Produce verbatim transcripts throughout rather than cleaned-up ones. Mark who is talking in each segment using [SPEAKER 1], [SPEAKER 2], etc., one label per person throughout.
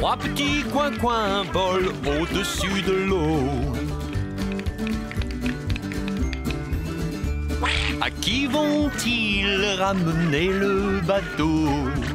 [SPEAKER 1] Trois petits coins-coins volent au-dessus de l'eau. À qui vont-ils ramener le bateau?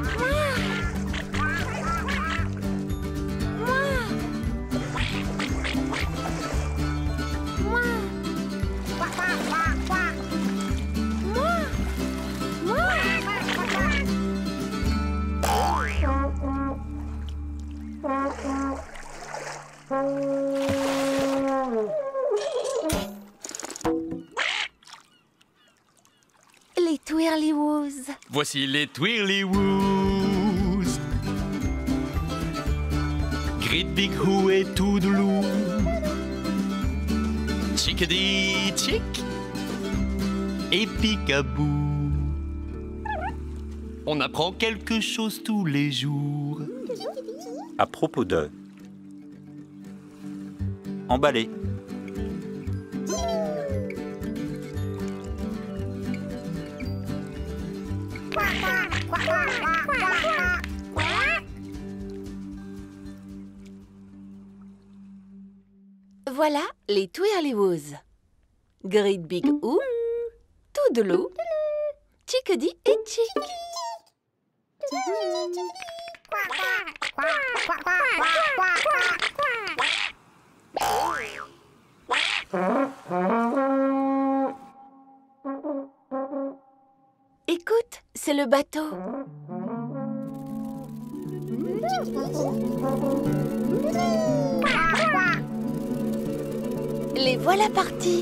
[SPEAKER 2] Les Twirlywoos.
[SPEAKER 1] Voici les Twirlywoos. Great Big Who et Toodaloo. Chickadee Chick et Peekaboo. On apprend quelque chose tous les jours.
[SPEAKER 3] À propos de... Emballer.
[SPEAKER 2] Voilà les Twirlywoos. Great Big Who, Toodaloo, Chickadee et Chick. Écoute, c'est le bateau. Les voilà partis.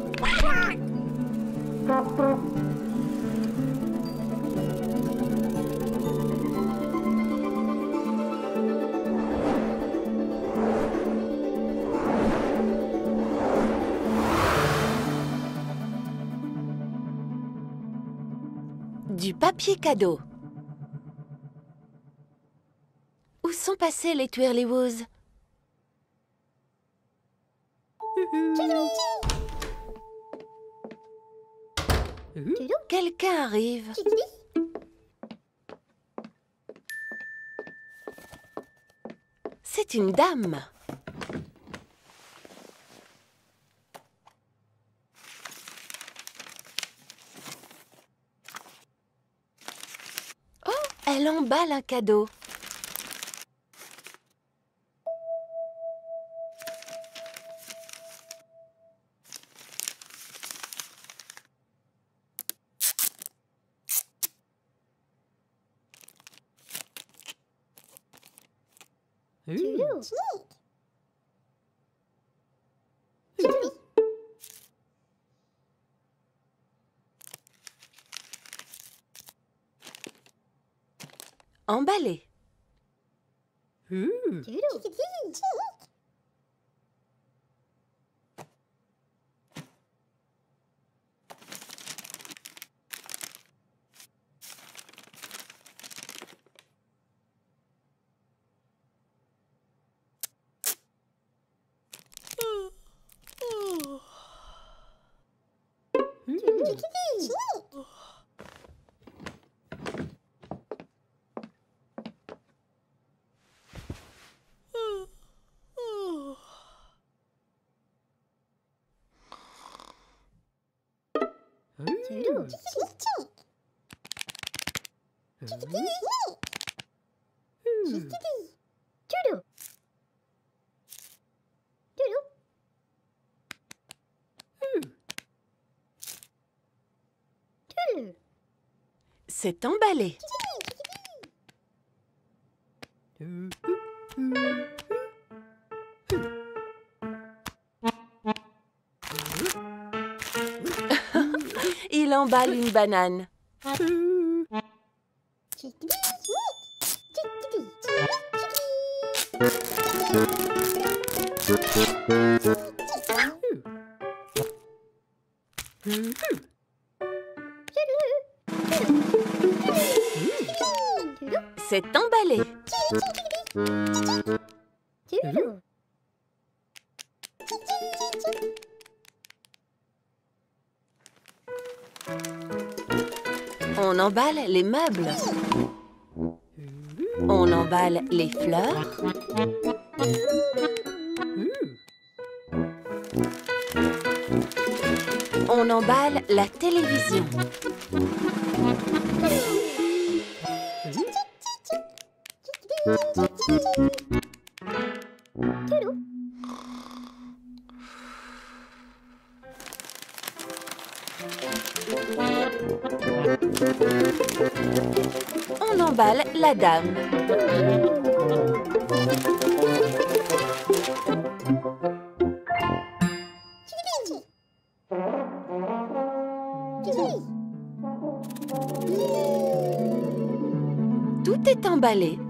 [SPEAKER 2] Du papier cadeau. Où sont passés les Twirlywoos? Quelqu'un arrive. C'est une dame. Oh, elle emballe un cadeau. Emballé. C'est emballé. Il emballe une banane. C'est emballé. On emballe les meubles. On emballe emballe les fleurs. On emballe la télévision. On emballe la dame. Tout est emballé.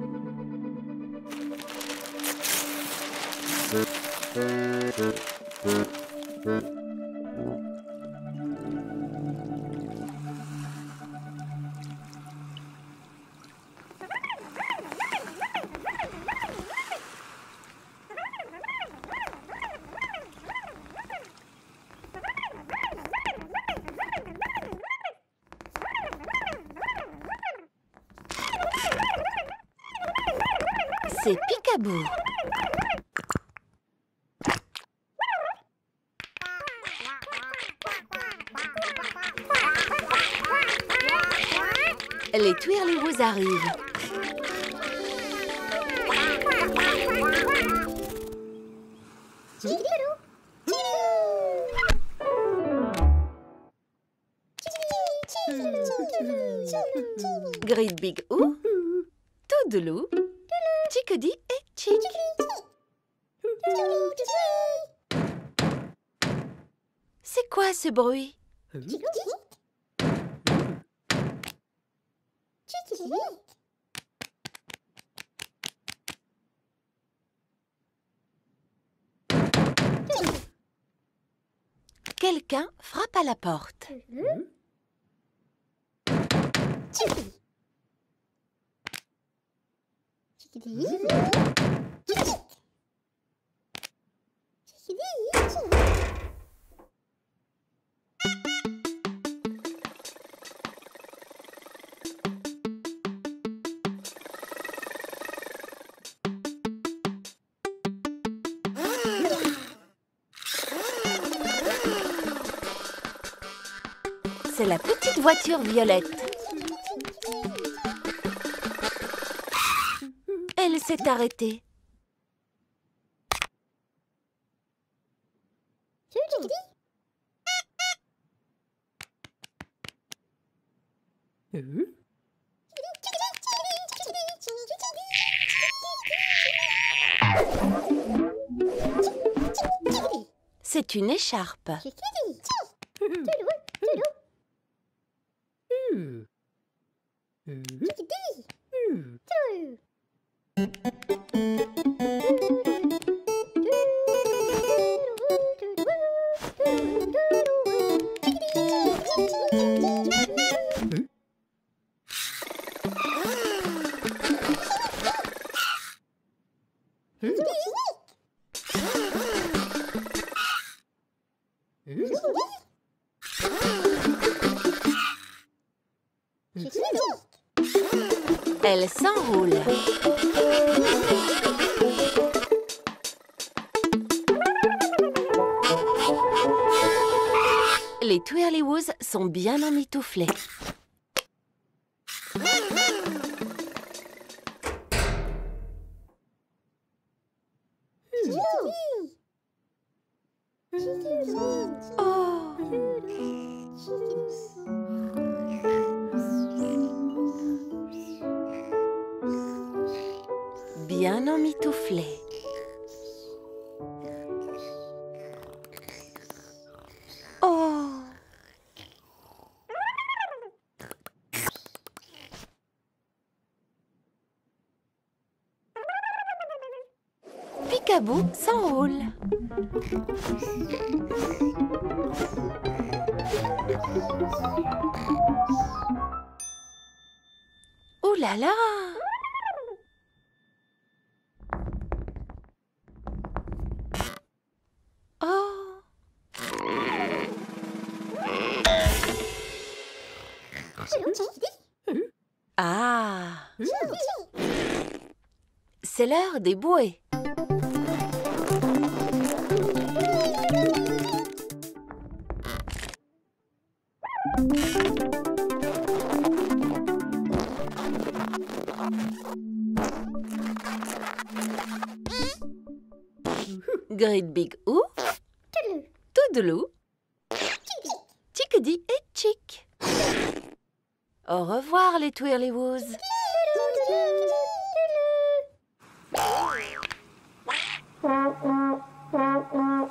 [SPEAKER 2] C'est Peek-a-boo. Les Twirly-woos arrivent. Great Big Oo, Toudoulou, Chickadee et Chick. C'est quoi ce bruit? Quelqu'un frappe à la porte. C'est la petite voiture violette. Elle s'est arrêtée. C'est une écharpe. Elle s'enroule. Les Twirly-woos sont bien emmitouflés. Oh. Bien emmitouflés. Oh. Peek-a-boo s'enroule. Ouh là là! Oh! Ah! C'est l'heure des bouées. Great Big O, Toudoulou, Chickadee et Chick. Au revoir les Twirlywoos.
[SPEAKER 4] Thank you.